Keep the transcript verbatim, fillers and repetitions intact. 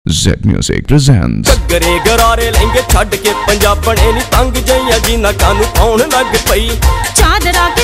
Z Music presents घग्गरे गरारे लहंगे छड़ के पंजाबणे नी तंग जइयां जीना कानू पाउण लग पई चादरा